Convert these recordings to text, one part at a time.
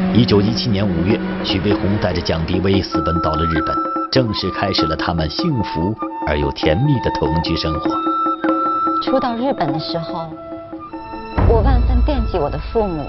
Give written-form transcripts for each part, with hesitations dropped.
1917年5月，徐悲鸿带着蒋碧薇私奔到了日本，正式开始了他们幸福而又甜蜜的同居生活。 初到日本的时候，我万分惦记我的父母。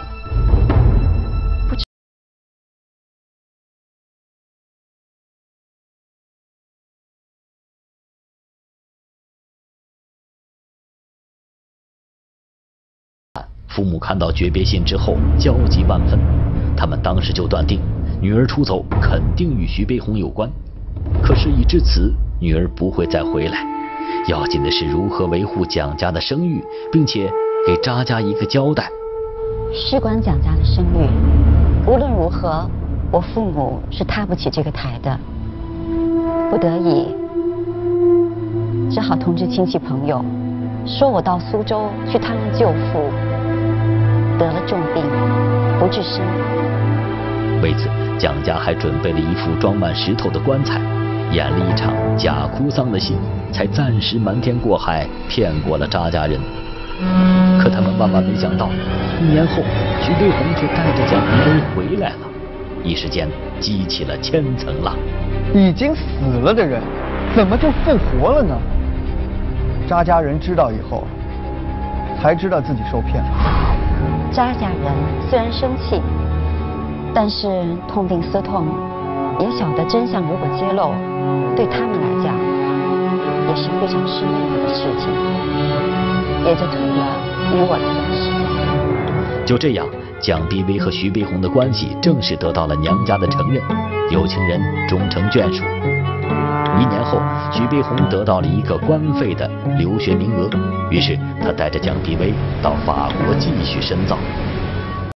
父母看到诀别信之后，焦急万分。他们当时就断定，女儿出走肯定与徐悲鸿有关。可事已至此，女儿不会再回来。要紧的是如何维护蒋家的声誉，并且给查家一个交代。 事关蒋家的声誉，无论如何，我父母是踏不起这个台的。不得已，只好通知亲戚朋友，说我到苏州去探望舅父，得了重病，不治身亡。 为此，蒋家还准备了一副装满石头的棺材，演了一场假哭丧的戏，才暂时瞒天过海，骗过了查家人。可他们万万没想到，1年后，徐悲鸿却带着蒋碧薇回来了，一时间激起了千层浪。 已经死了的人，怎么就复活了呢？查家人知道以后，才知道自己受骗了。 查家人虽然生气，但是痛定思痛，也晓得真相如果揭露，对他们来讲也是非常失面的事情，也就图了你我的损失。 就这样，蒋碧薇和徐悲鸿的关系正式得到了娘家的承认，有情人终成眷属。1年后，徐悲鸿得到了一个官费的留学名额，于是他带着蒋碧薇到法国继续深造。